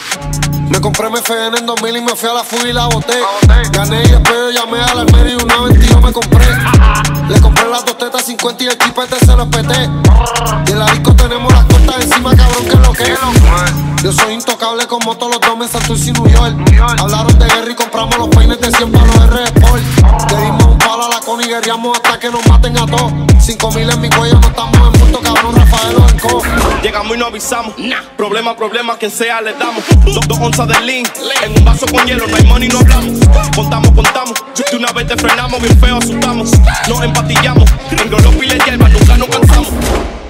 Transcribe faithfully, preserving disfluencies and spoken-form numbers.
Me compré mi F N en dos mil y me fui a la fuga y la boté. Gané y después yo llamé al Almería y una veintidós me compré. Le compré las dos tetas cincuenta y el chipete se lo espeté. Y en la disco tenemos las cortas encima, cabrón, que lo que. Yo soy intocable como todos los domes, Santurce y New York. Hablaron de guerra y compramos los peines de cien para los R Sport. Le dimos un palo a la con y guerreamos hasta que nos maten a todos. Cinco mil en mi cuello, no estamos en punto, cabrón, Rafael Orenco. Llegamos y no avisamos, nah. Problema, problema, quien sea le damos. Dos, dos onzas de lean, en un vaso con hielo, no hay money, no hablamos. Contamos, contamos, de una vez te frenamos, bien feo asustamos. Nos empatillamos, en los piles hierba, nunca nos cansamos.